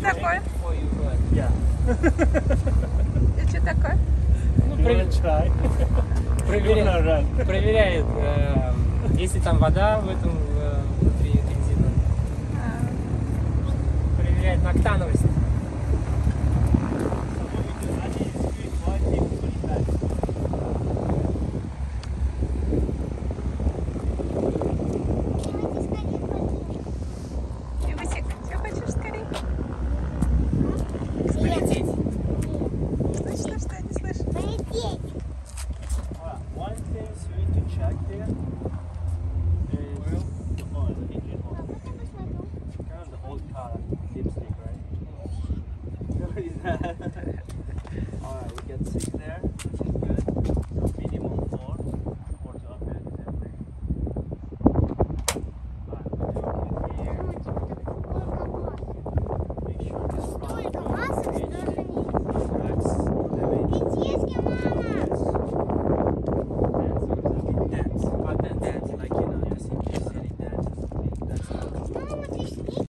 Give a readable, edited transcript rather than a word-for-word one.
такое? Yeah. И что такое? Ну, проверяет, если там вода в этом внутри бензина. Проверяет на октановость. Ивасик, что хочешь скорее? Полететь. Слышно, что я не слышу? One thing you need to check there is the oil, the engine oil. Kind of the old car lipstick, right?